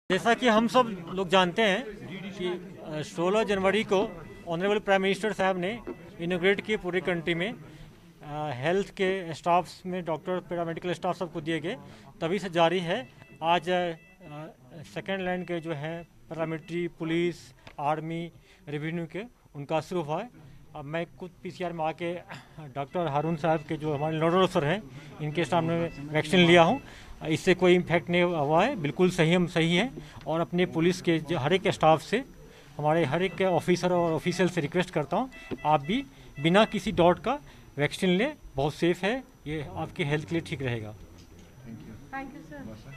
जैसा कि हम सब लोग जानते हैं कि 16 जनवरी को ऑनरेबल प्राइम मिनिस्टर साहब ने इनोग्रेट किए पूरी कंट्री में हेल्थ के स्टाफ्स में डॉक्टर पैरामेडिकल स्टाफ सबको दिए गए, तभी से जारी है। आज सेकेंड लाइन के जो है पैरामिलिट्री, पुलिस, आर्मी, रेवेन्यू के उनका शुरू हुआ है। अब मैं खुद पीसीआर में आके डॉक्टर हारून साहब के जो हमारे नोडल अफसर हैं इनके सामने वैक्सीन लिया हूँ। इससे कोई इम्फेक्ट नहीं हुआ है, बिल्कुल सही है। और अपने पुलिस के जो हर एक स्टाफ से, हमारे हर एक ऑफिसर और ऑफिशियल से रिक्वेस्ट करता हूँ आप भी बिना किसी डाउट का वैक्सीन लें, बहुत सेफ है, ये आपके हेल्थ के लिए ठीक रहेगा। Thank you sir.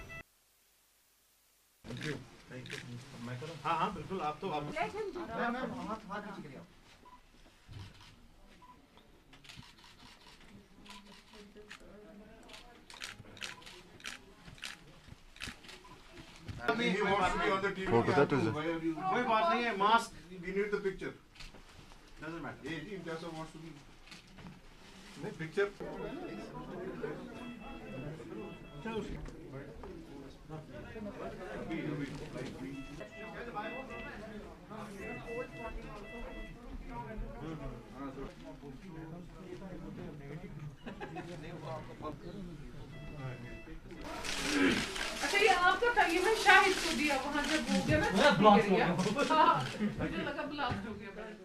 हाँ बिल्कुल, आप तो He wants to be on the TV. Photo that is कोई बात नहीं है, mask We need the picture. doesn't matter. He also wants to be. No picture. अच्छा, ये आपका था, ये मैं शाहिद को दिया वहाँ जब हो गया ना, मुझे लगा ब्लास्ट हो गया।